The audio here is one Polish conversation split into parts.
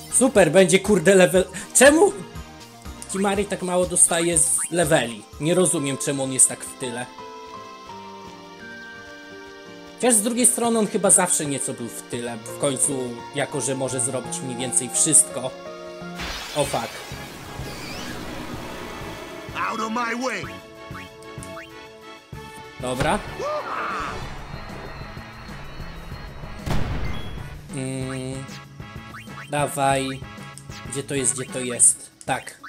Super, będzie kurde level... Czemu Kimari tak mało dostaje z leveli? Nie rozumiem, czemu on jest tak w tyle. Chociaż z drugiej strony on chyba zawsze nieco był w tyle. W końcu, jako że może zrobić mniej więcej wszystko. O fuck. Out of my way. Dobra. Dawaj. Gdzie to jest, gdzie to jest? Tak.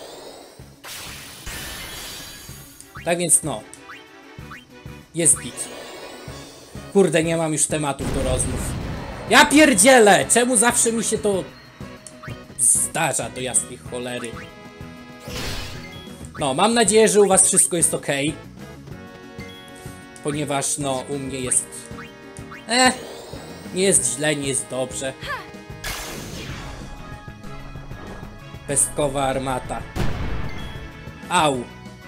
Tak więc no. Jest git. Kurde, nie mam już tematów do rozmów. Ja pierdzielę! Czemu zawsze mi się to zdarza do jasnej cholery? No, mam nadzieję, że u was wszystko jest ok. Ponieważ, no, u mnie jest... nie jest źle, nie jest dobrze. Pestkowa armata. Au.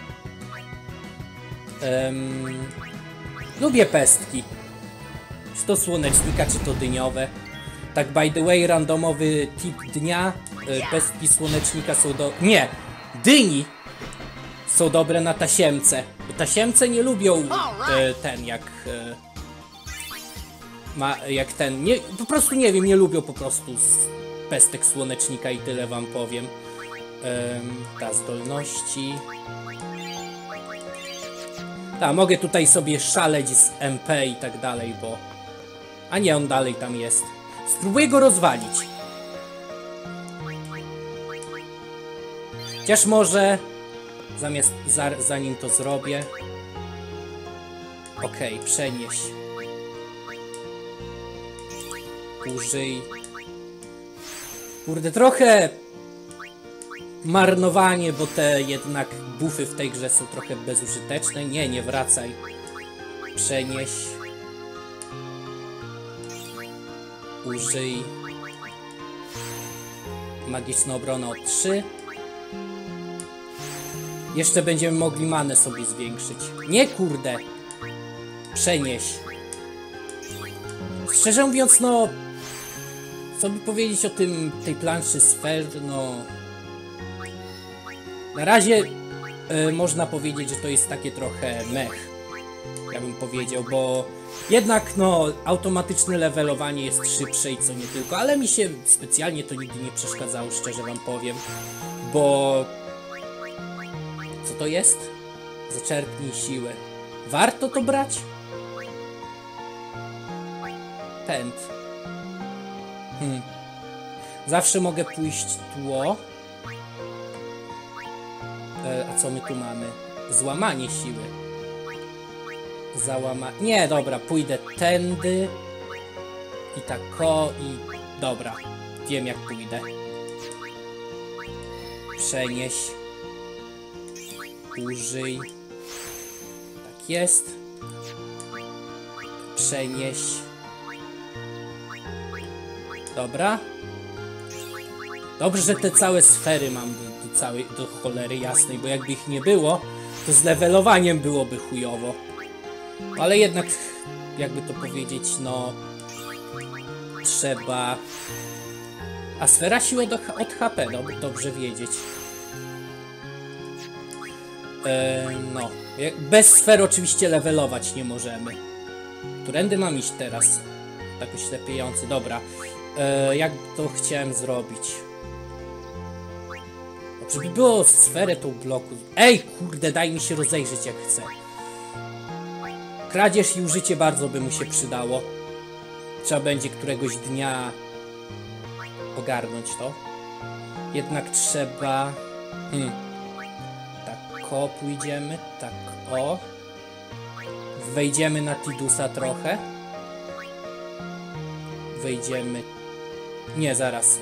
Lubię pestki. Czy to słonecznika, czy to dyniowe. Tak, by the way, randomowy tip dnia. Pestki słonecznika są do... Nie! Dyni są dobre na tasiemce. Bo tasiemce nie lubią ten, jak ten... Nie, po prostu nie wiem, nie lubią po prostu pestek słonecznika i tyle wam powiem. Ta zdolności... Tak, mogę tutaj sobie szaleć z MP i tak dalej, bo... A nie, on dalej tam jest. Spróbuję go rozwalić. Chociaż może... Zanim to zrobię... Okej, przenieś. Użyj. Kurde, trochę... Marnowanie, bo te jednak buffy w tej grze są trochę bezużyteczne. Nie, nie wracaj. Przenieś. Użyj. Magiczna obrona o 3. Jeszcze będziemy mogli manę sobie zwiększyć. Nie, kurde. Przenieś. Szczerze mówiąc, no... Co by powiedzieć o tej planszy sfer, no... Na razie można powiedzieć, że to jest takie trochę mech. Ja bym powiedział, bo jednak no automatyczne levelowanie jest szybsze i co nie tylko, ale mi się specjalnie to nigdy nie przeszkadzało, szczerze wam powiem, bo... Co to jest? Zaczerpnij siłę. Warto to brać? Pęd. Zawsze mogę pójść tło. A co my tu mamy? Złamanie siły. Nie, dobra, pójdę tędy. I tako, i... Dobra, wiem jak pójdę. Przenieś. Użyj. Tak jest. Przenieś. Dobra. Dobrze, że te całe sfery mam do cholery jasnej, bo jakby ich nie było, to z levelowaniem byłoby chujowo. Ale jednak, jakby to powiedzieć, no... Trzeba... A sfera siły od HP, dobrze wiedzieć. No. Bez sfer oczywiście levelować nie możemy. Którędy mam iść teraz? Tak oślepiający, dobra. Jak to chciałem zrobić? Żeby było sferę tą bloku. Ej, kurde, daj mi się rozejrzeć jak chcę. Kradzież i użycie bardzo by mu się przydało. Trzeba będzie któregoś dnia ogarnąć to. Jednak trzeba... Tak o, pójdziemy. Tak o. Wejdziemy na Tidusa trochę. Wejdziemy... Nie, zaraz.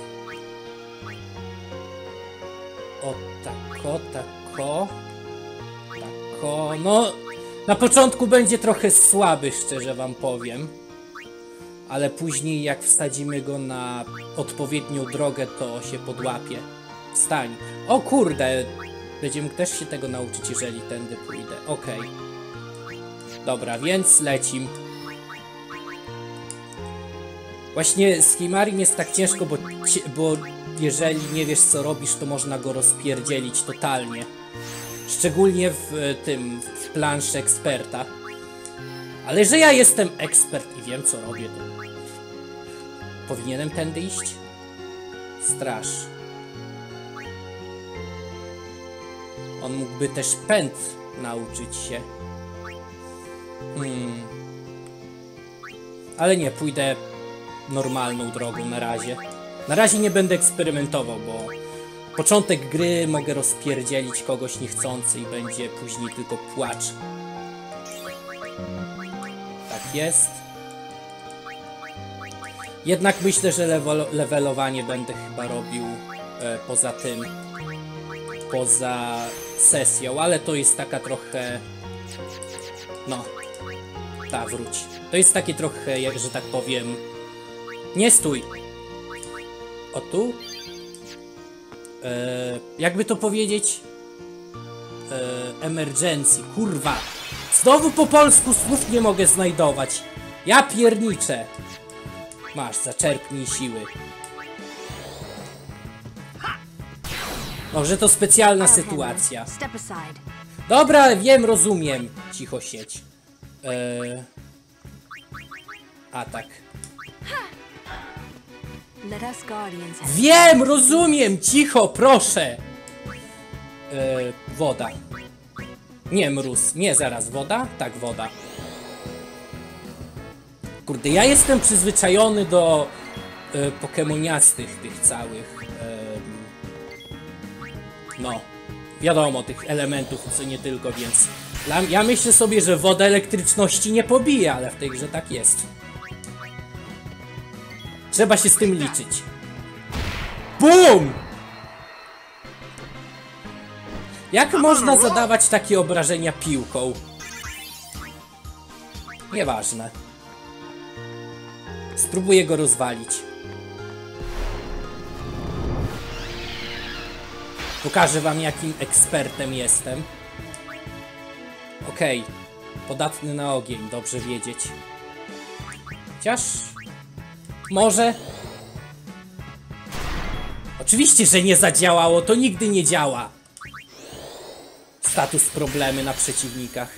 O, tako, tako. Tako, no... Na początku będzie trochę słaby, szczerze wam powiem. Ale później jak wsadzimy go na odpowiednią drogę, to się podłapie. Wstań. O kurde! Będzie mógł też się tego nauczyć, jeżeli tędy pójdę. Okej. Dobra, więc lecim. Właśnie z Kimarim jest tak ciężko, bo jeżeli nie wiesz co robisz, to można go rozpierdzielić totalnie. Szczególnie w planszy eksperta. Ale że ja jestem ekspert i wiem co robię, to... Powinienem tędy iść? Straż. On mógłby też pęd nauczyć się. Ale nie, pójdę normalną drogą na razie. Na razie nie będę eksperymentował, bo początek gry mogę rozpierdzielić kogoś niechcący i będzie później tylko płacz. Tak jest. Jednak myślę, że levelowanie będę chyba robił poza tym. Poza sesją, ale to jest taka trochę... No. Wróć. To jest takie trochę, że tak powiem... Nie stój! O tu? Jakby to powiedzieć? Emergency. Kurwa! Znowu po polsku słów nie mogę znajdować. Ja pierniczę. Masz, zaczerpnij siły. Może to specjalna sytuacja. Dobra, wiem, rozumiem. Cicho siedź. Atak. Wiem, rozumiem. Cicho, proszę. Woda. Nie, mróz. Nie, zaraz. Woda? Tak, woda. Kurde, ja jestem przyzwyczajony do pokemoniastych tych całych. No, wiadomo, tych elementów, co nie tylko, więc... Ja myślę sobie, że woda elektryczności nie pobije, ale w tej grze tak jest. Trzeba się z tym liczyć. BUM! Jak można zadawać takie obrażenia piłką? Nieważne. Spróbuję go rozwalić. Pokażę wam, jakim ekspertem jestem. Okej. Podatny na ogień, dobrze wiedzieć. Chociaż... Może... Oczywiście, że nie zadziałało, to nigdy nie działa. Status problemy na przeciwnikach.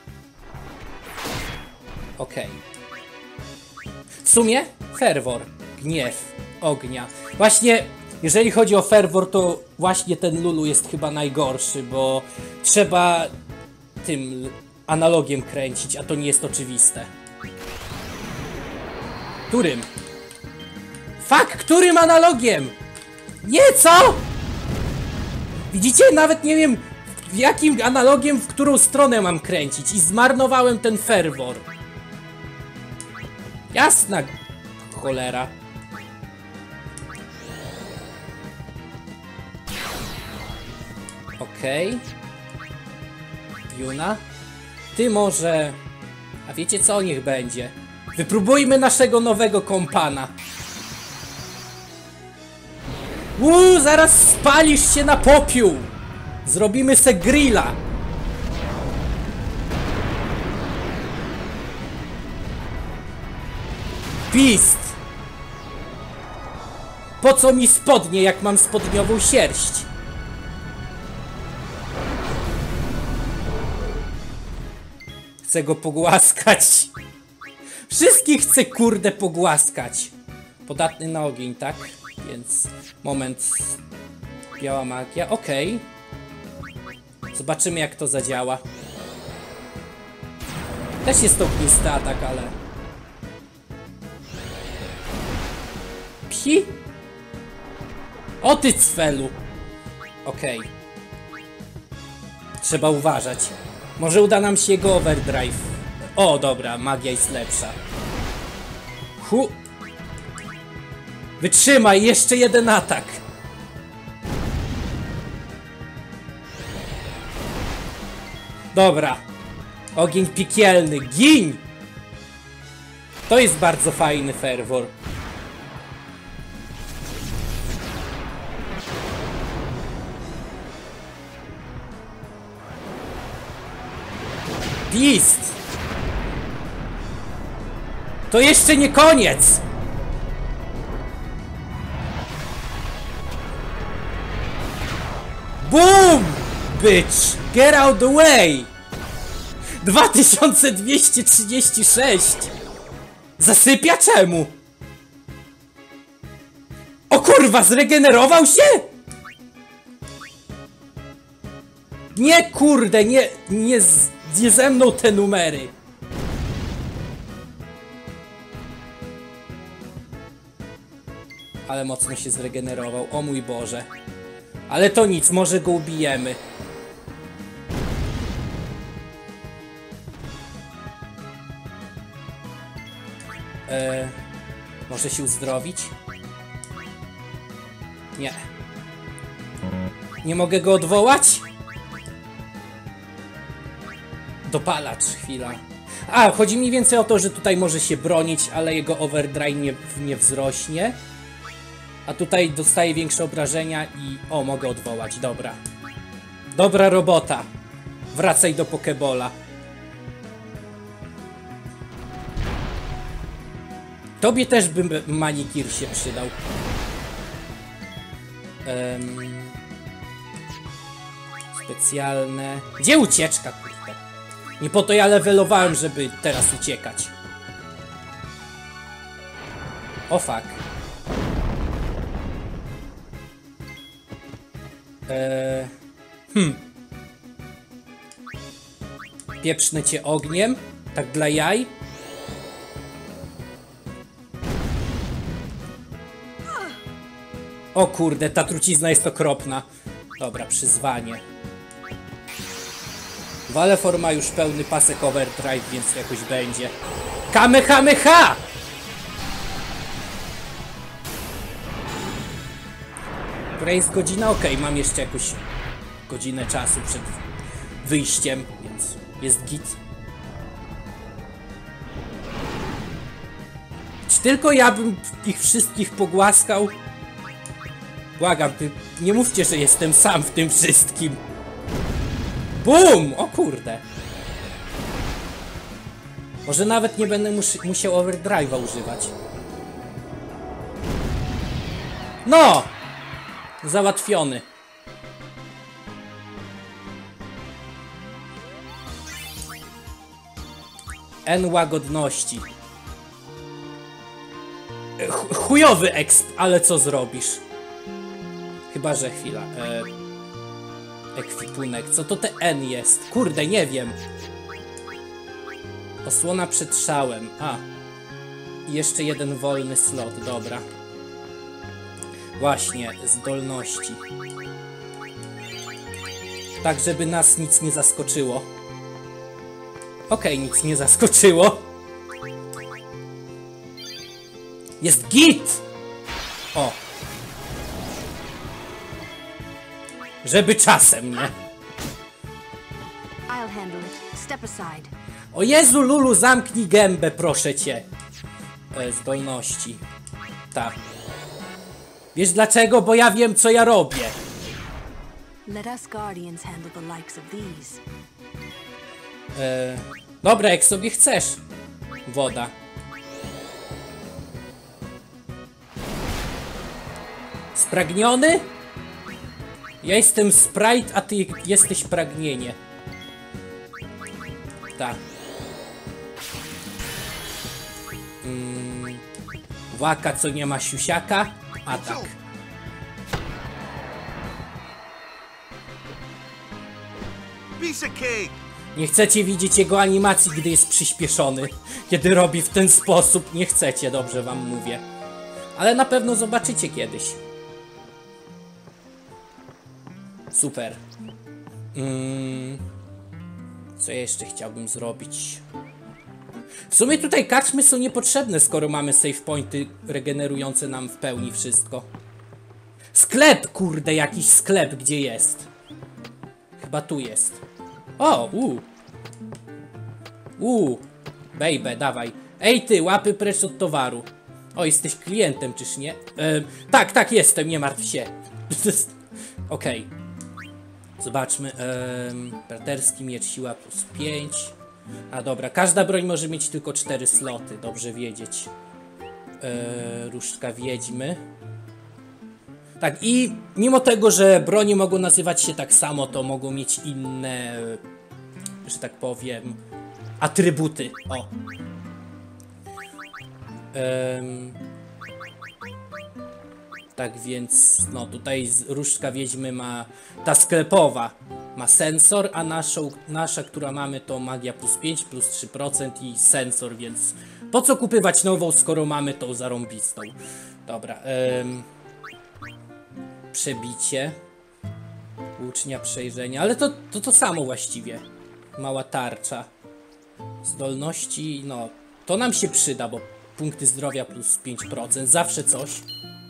Okej. W sumie ferwor, gniew, ognia. Właśnie, jeżeli chodzi o ferwor, to właśnie ten Lulu jest chyba najgorszy, bo trzeba tym analogiem kręcić, a to nie jest oczywiste. Którym? Fuck, którym analogiem? Nie, co? Widzicie? Nawet nie wiem, jakim analogiem, w którą stronę mam kręcić i zmarnowałem ten ferwor. Jasna cholera. Okej. Yuna? Ty może... A wiecie co? Niech będzie. Wypróbujmy naszego nowego kompana. Zaraz spalisz się na popiół. Zrobimy se grilla. Pist! Po co mi spodnie, jak mam spodniową sierść? Chcę go pogłaskać. Wszystkich chcę, kurde, pogłaskać. Podatny na ogień, tak? Więc... Moment. Biała magia. Okej. Zobaczymy, jak to zadziała. Też jest ognisty atak, ale... Psi? O ty cfelu! Okej. Trzeba uważać. Może uda nam się jego overdrive. O, dobra, magia jest lepsza. Wytrzymaj, jeszcze jeden atak. Dobra. Ogień piekielny, gin! To jest bardzo fajny ferwor. Beast! To jeszcze nie koniec! Boom! Bitch! Get out the way! 2236! Zasypia czemu? O kurwa, zregenerował się? Nie kurde, nie ze mną te numery. Ale mocno się zregenerował, o mój Boże. Ale to nic, może go ubijemy. Może się uzdrowić? Nie. Nie mogę go odwołać? Dopalacz, chwila. A, chodzi mi więcej o to, że tutaj może się bronić, ale jego overdrive nie wzrośnie. A tutaj dostaje większe obrażenia i... O, mogę odwołać, dobra. Dobra robota. Wracaj do Pokebola. Tobie też by manikir się przydał. Specjalne... Gdzie ucieczka, kurde? Nie po to ja levelowałem, żeby teraz uciekać. O fuck. Pieprznę cię ogniem. Tak dla jaj. O kurde, ta trucizna jest okropna. Dobra, przyzwanie. Valefor ma już pełny pasek overdrive, więc jakoś będzie. Kamehameha! Która jest godzina? Okej, mam jeszcze jakąś godzinę czasu przed wyjściem, więc jest git. Czy tylko ja bym ich wszystkich pogłaskał? Błagam, nie mówcie, że jestem sam w tym wszystkim. Bum! O kurde. Może nawet nie będę musiał overdrive'a używać. No! Załatwiony. N łagodności. Chujowy exp, ale co zrobisz? Chyba, że chwila. Ekwipunek. Co to te N jest? Kurde, nie wiem. Osłona przed szałem. A. I jeszcze jeden wolny slot. Dobra. Właśnie, zdolności. Tak, żeby nas nic nie zaskoczyło. Okej, nic nie zaskoczyło. Jest git! O. Żeby czasem, nie? O Jezu, Lulu, zamknij gębę, proszę cię. Zdolności. Tak. Wiesz dlaczego? Bo ja wiem, co ja robię. Dobra, jak sobie chcesz. Woda. Spragniony? Ja jestem Sprite, a ty jesteś pragnienie. Tak. Łaka, co nie ma siusiaka. Atak. Nie chcecie widzieć jego animacji, gdy jest przyspieszony. Kiedy robi w ten sposób. Nie chcecie, dobrze wam mówię. Ale na pewno zobaczycie kiedyś. Super. Co jeszcze chciałbym zrobić? W sumie tutaj karczmy są niepotrzebne, skoro mamy save pointy regenerujące nam w pełni wszystko. Sklep, kurde, jakiś sklep, gdzie jest? Chyba tu jest. O, baby, dawaj. Ej ty, łapy precz od towaru. O, jesteś klientem, czyż nie? Tak, jestem, nie martw się. Okej. Zobaczmy. Braterski miecz, siła plus 5. A dobra, każda broń może mieć tylko 4 sloty, dobrze wiedzieć. Różdżka wiedźmy. Tak, i mimo tego, że broni mogą nazywać się tak samo, to mogą mieć inne, że tak powiem, atrybuty. O. Tak więc, no tutaj różdżka wiedźmy ma, ta sklepowa ma sensor, a nasza, która mamy, to magia plus 5, plus 3% i sensor, więc po co kupywać nową, skoro mamy tą zarąbistą. Dobra, przebicie, łucznia przejrzenia, ale to samo właściwie. Mała tarcza, zdolności, no to nam się przyda, bo punkty zdrowia plus 5%, zawsze coś.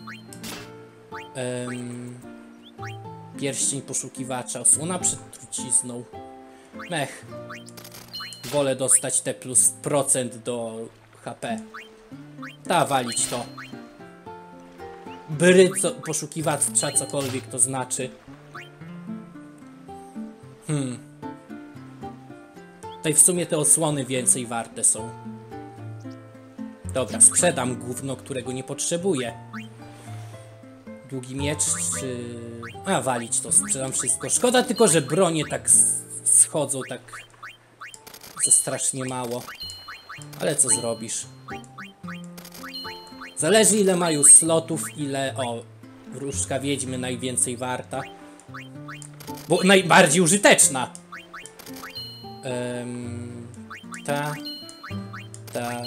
Pierścień poszukiwacza, osłona przed trucizną. Mech. Wolę dostać te plus procent do HP. Ta, walić to. Bry poszukiwacza, cokolwiek to znaczy. Tutaj w sumie te osłony więcej warte są. Dobra, sprzedam gówno, którego nie potrzebuję. Długi miecz, czy... A, walić to, sprzedam wszystko. Szkoda tylko, że bronie tak schodzą, tak... To strasznie mało. Ale co zrobisz? Zależy, ile mają slotów, ile... O, wróżka wiedźmy najwięcej warta. Bo najbardziej użyteczna. Ta...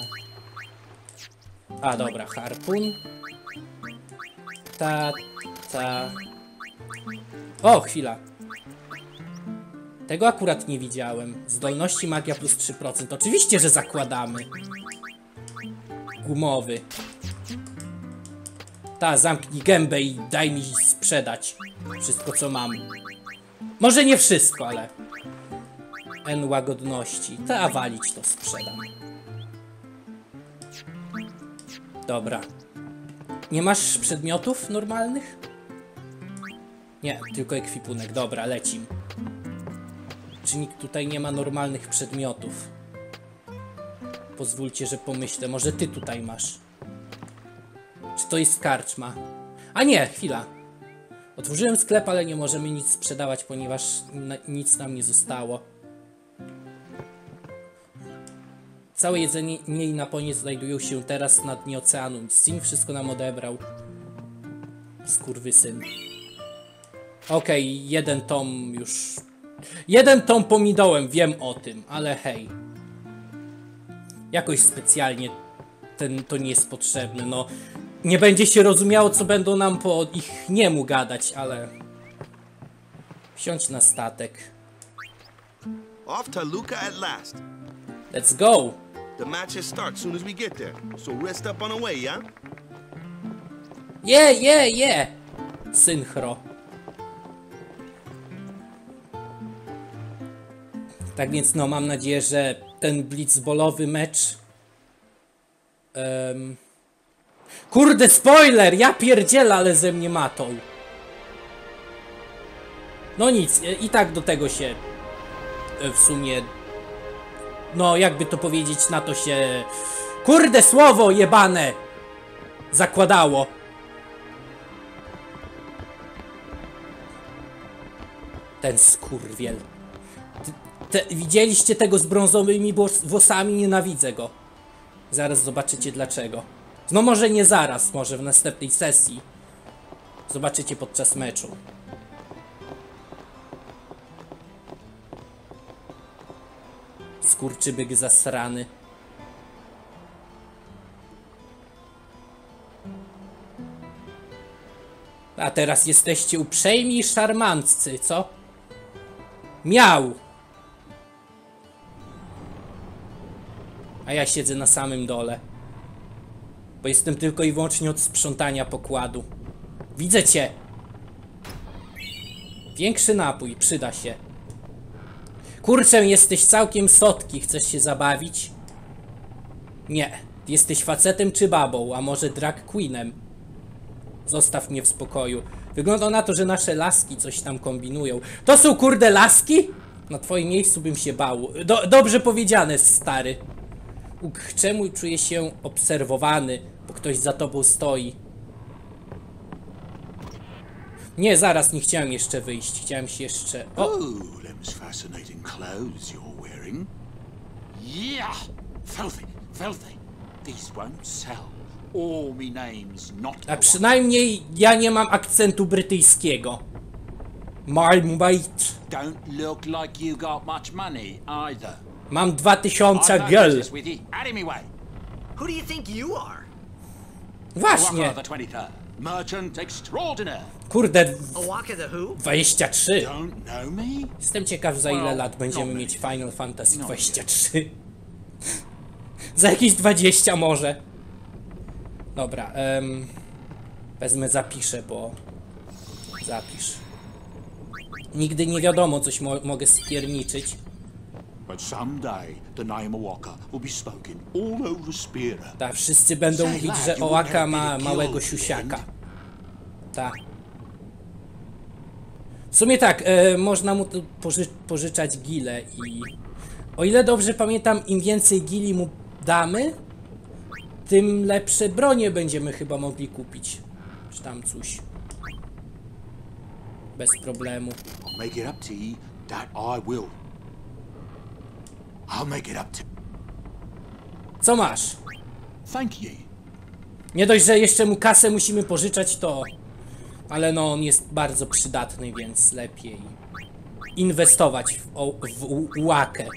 A, dobra, harpun. Ta... O, chwila. Tego akurat nie widziałem. Zdolności magia plus 3%. Oczywiście, że zakładamy. Gumowy. Ta, zamknij gębę i daj mi sprzedać wszystko, co mam. Może nie wszystko, ale... N łagodności. Ta, walić to sprzedam. Dobra. Nie masz przedmiotów normalnych? Nie, tylko ekwipunek. Dobra, lecim. Czy nikt tutaj nie ma normalnych przedmiotów? Pozwólcie, że pomyślę. Może ty tutaj masz. Czy to jest karczma? A nie, chwila. Otworzyłem sklep, ale nie możemy nic sprzedawać, ponieważ nic nam nie zostało. Całe jedzenie i napoje znajdują się teraz na dnie oceanu. Sin wszystko nam odebrał. Skurwysyn. Okej, jeden tom już... Jeden tom pominąłem, wiem o tym, ale hej. Jakoś specjalnie to nie jest potrzebne, no. Nie będzie się rozumiało, co będą nam po ich niemu gadać, ale... Wsiądź na statek. Off to Luca at last. Let's go! The matches start soon as we get there, so rest up on the way, yeah? Yeah! Synchro. Tak więc no, mam nadzieję, że ten blitzballowy mecz... Kurde, spoiler! Ja pierdzielę, ale ze mnie matą. No nic, i tak do tego się w sumie... No, jakby to powiedzieć, na to się... Kurde, słowo jebane! Zakładało. Ten skurwiel. Widzieliście tego z brązowymi włosami? Nienawidzę go. Zaraz zobaczycie dlaczego. No może nie zaraz, może w następnej sesji. Zobaczycie podczas meczu. Skurczybyk zasrany. A teraz jesteście uprzejmi i szarmanccy, co? Miał! A ja siedzę na samym dole. Bo jestem tylko i wyłącznie od sprzątania pokładu. Widzę cię! Większy napój, przyda się. Kurczę, jesteś całkiem sotki, chcesz się zabawić? Nie. Jesteś facetem czy babą, a może drag queenem? Zostaw mnie w spokoju. Wygląda na to, że nasze laski coś tam kombinują. To są kurde laski? Na twoim miejscu bym się bał. Dobrze powiedziane, stary. Czemu czuję się obserwowany, bo ktoś za tobą stoi? Nie, zaraz, nie chciałem jeszcze wyjść. Chciałem się jeszcze... O! Oh, them's fascinating clothes you're wearing. Yeah! Filthy, filthy. These won't sell. All me name's not the A one. przynajmniej ja nie mam akcentu brytyjskiego. Marmite. Don't look like you got much money either. Mam 2000 I've no gel. business with you. Out of me way. Who do you think you are? Właśnie. Walker the 23rd. Merchant extraordinaire. Kurde, Awaka the who? 23. Don't know me? Jestem ciekaw, za ile Well, lat będziemy no mieć Final Fantasy No 23. Za jakieś 20 może. Dobra, wezmę, zapiszę, bo... Zapisz. Nigdy nie wiadomo, coś mogę spierniczyć. But someday the name of Walker will be spoken all over Spira. Ta, wszyscy będą mówić, że Oaka ma małego siusiaka. Ta. W sumie tak, można mu tu pożyczać gile i... O ile dobrze pamiętam, im więcej gili mu damy, tym lepsze bronie będziemy chyba mogli kupić. Czy tam coś. Bez problemu. I'll make it up to you, that I will. I'll make it up to... Co masz? Thank you. Nie dość, że jeszcze mu kasę musimy pożyczać, to... Ale no, on jest bardzo przydatny, więc lepiej inwestować w łakę.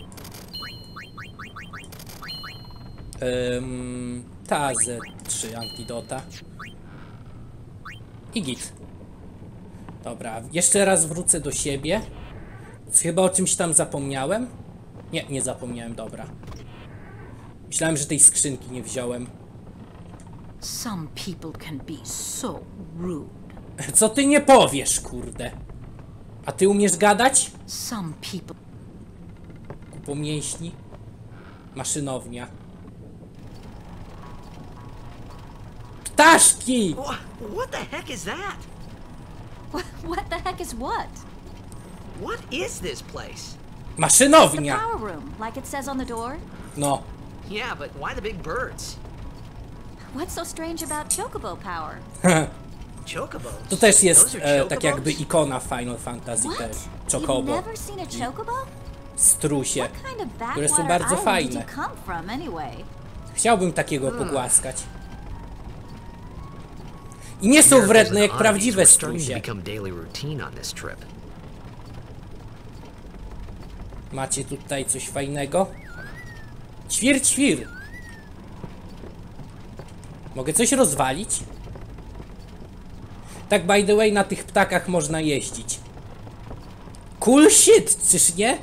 Ta ze 3 antidota. I git. Dobra, jeszcze raz wrócę do siebie. Chyba o czymś tam zapomniałem? Nie, nie zapomniałem, dobra. Myślałem, że tej skrzynki nie wziąłem. Some people can be so rude. Co ty nie powiesz, kurde? A ty umiesz gadać? Some people. Kupo mięśni. Maszynownia. Ptaszki! What the heck is that? What the heck is what? What is this place? The Maszynownia! power room, like it says on the door. No. Yeah, but why the big birds? What's so strange about chocobo power? Chocobos? To też jest Those are tak jakby chocobos? ikona Final Fantasy What? też. You've Chocobo. never seen a chocobo? Strusie. What kind of Które są backwater bardzo island did fajne. you come from anyway? Chciałbym takiego pogłaskać. I nie są wredne jak prawdziwe strusie. become daily routine on this trip. Macie tutaj coś fajnego? Ćwir. Mogę coś rozwalić? Tak, by the way, na tych ptakach można jeździć. Cool shit, czyż nie?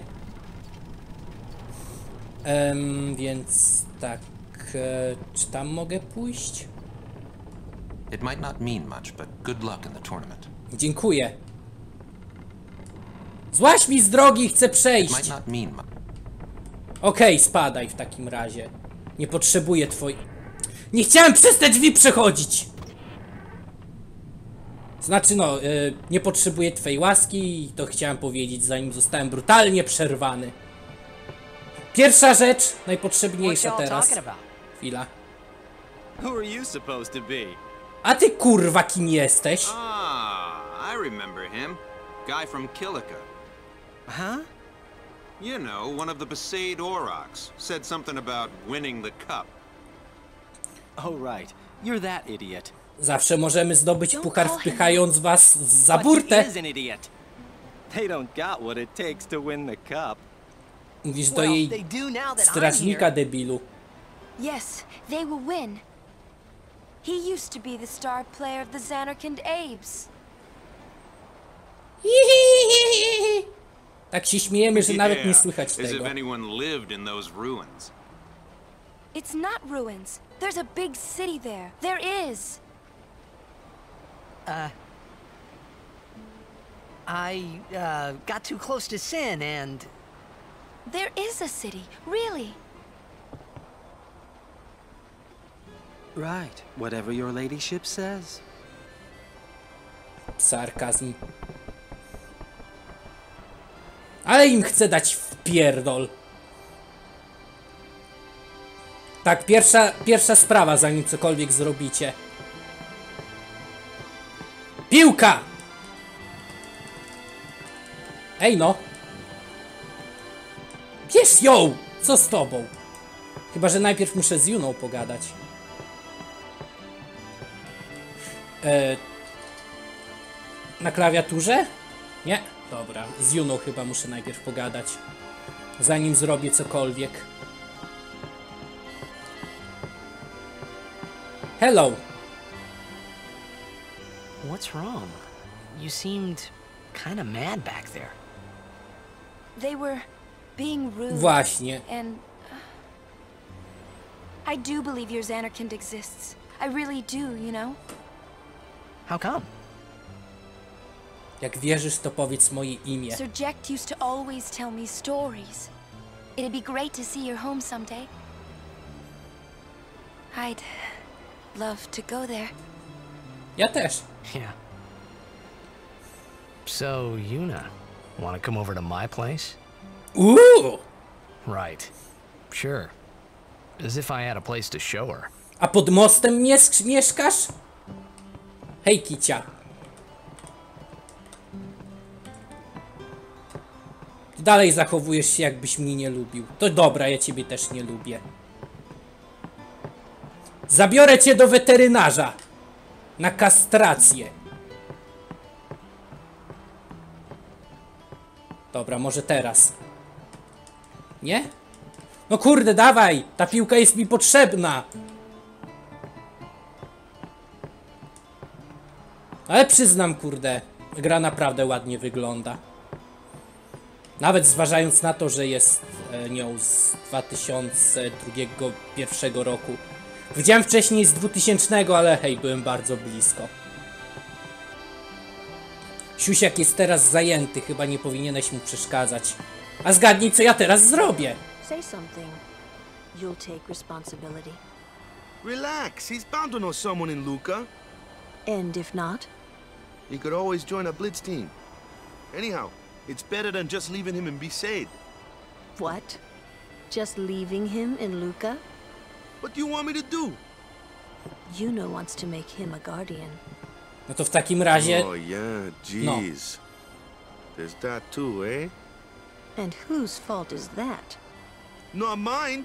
Więc tak... czy tam mogę pójść? It might not mean much, but good luck in the tournament. Dziękuję. Złaź mi z drogi, chcę It might przejść. not mean much. Okej, spadaj w takim razie. Nie potrzebuję twojej... Nie chciałem przez te drzwi przechodzić! Znaczy no, nie potrzebuję twojej łaski i to chciałem powiedzieć, zanim zostałem brutalnie przerwany. Pierwsza rzecz, najpotrzebniejsza teraz. Chwila. Who are you supposed to be? A ty kurwa kim jesteś? Ah, I remember him. Guy from Kilika. Huh? You know, one of the Besaid Aurochs. Said something about winning the cup. Oh, right. You're that idiot. Zawsze możemy zdobyć puchar call him wpychając was za But he burtę. is an idiot. They don't got what it takes to win the cup. Mówisz do Well, jej they do now that I'm strażnika here. debilu. Yes, they will win. He used to be the star player of the Xanarkand Abes. Tak się śmiejemy, że nawet nie słychać as if tego. anyone lived in those ruins. It's not ruins. There's a big city there. There is. I got too close to Sin and... There is a city, really. Right. Whatever your ladyship says. Sarkazm. Ale im chcę dać w pierdol. Tak, pierwsza sprawa, zanim cokolwiek zrobicie. Piłka! Ej no! Bierz ją! Co z tobą? Chyba, że najpierw muszę z Juną pogadać. Na klawiaturze? Nie? Dobra, z Juną chyba muszę najpierw pogadać. Zanim zrobię cokolwiek. Hello! What's wrong? You seemed kind of mad back there. They were being rude. Właśnie. And I do believe your Xanarkand exists. I really do, you know? How come? Jak wierzysz, to powiedz moje imię. Sir Jecht used to always tell me stories. It'd be great to see your home someday. I'd love to go there. Ja też. Yeah. So, Yuna, want to come over to my place? Uuu! Right. Sure. As if I had a place to show her. A pod mostem mieszkasz? Hej, kicia. Dalej zachowujesz się, jakbyś mnie nie lubił. To dobra, ja ciebie też nie lubię. Zabiorę cię do weterynarza. Na kastrację. Dobra, może teraz. Nie? No kurde, dawaj! Ta piłka jest mi potrzebna! Ale przyznam, kurde, gra naprawdę ładnie wygląda. Nawet zważając na to, że jest nią z 2001 roku. Widziałem wcześniej z 2000, ale hej, byłem bardzo blisko. Siusiak jest teraz zajęty, chyba nie powinieneś mu przeszkadzać. A zgadnij, co ja teraz zrobię. Say something. You'll take responsibility. Relax, he's bound to know someone in Luca. And if not? He could always join a blitz team. Anyhow, it's better than just leaving him in Besaid. What? Just leaving him in Luca? What do you want me to do? Yuna wants to make him a guardian. No to w takim razie... Oh yeah, jeez. There's that too, eh? And whose fault is that? Not mine.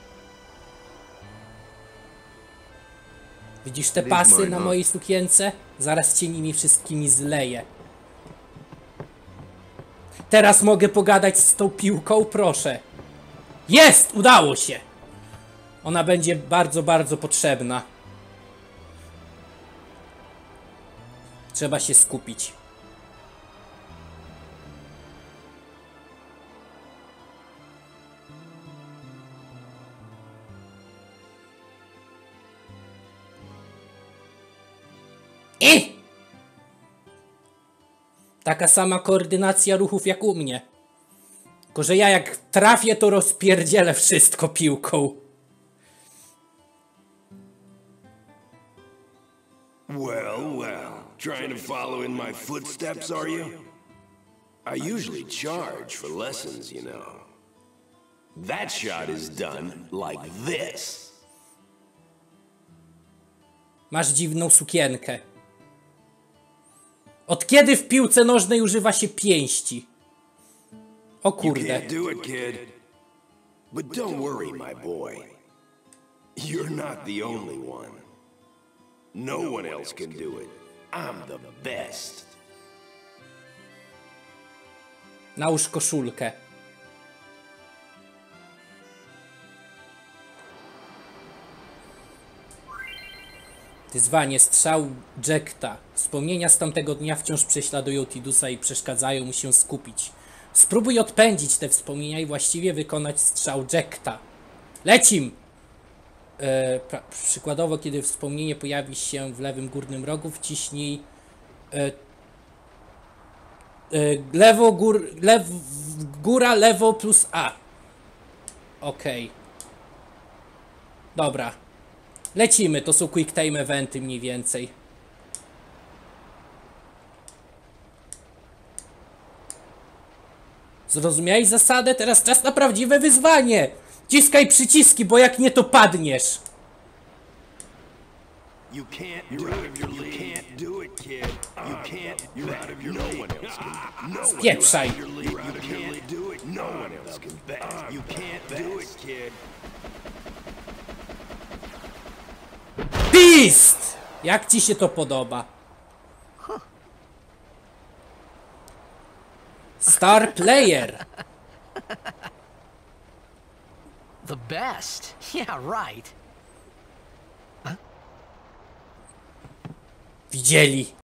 Widzisz te pasy na mojej sukience? Zaraz cię nimi wszystkimi zleję. Teraz mogę pogadać z tą piłką, proszę. Jest! Udało się! Ona będzie bardzo, bardzo potrzebna. Trzeba się skupić. Taka sama koordynacja ruchów jak u mnie. Tylko że ja jak trafię, to rozpierdzielę wszystko piłką. Well, well. Trying to follow in my footsteps, are you? I usually charge for lessons, you know. That shot is done like this. Masz dziwną sukienkę. Od kiedy w piłce nożnej używa się pięści? O kurde. You can't do it, kid. But don't worry, my boy. You're not the only one. No one else can do it. I'm the best. Nałóż koszulkę. Wyzwanie, strzał Jekta. Wspomnienia z tamtego dnia wciąż prześladują Tidusa i przeszkadzają mu się skupić. Spróbuj odpędzić te wspomnienia i właściwie wykonać strzał Jekta. Lecim! Przykładowo, kiedy wspomnienie pojawi się w lewym górnym rogu, wciśnij góra, lewo plus A. Okej. Dobra. Lecimy, to są quick time eventy mniej więcej. Zrozumiałeś zasadę? Teraz czas na prawdziwe wyzwanie! Ciskaj przyciski, bo jak nie, to padniesz! You can't do it. You can't do it, it, kid. You can't. You're out of your league. No one else can. Spieprzaj. You can't do it. No one else can bet. You can't do it, kid. Beast! Jak ci się to podoba? Star player. The best. Yeah, right. Widzieli.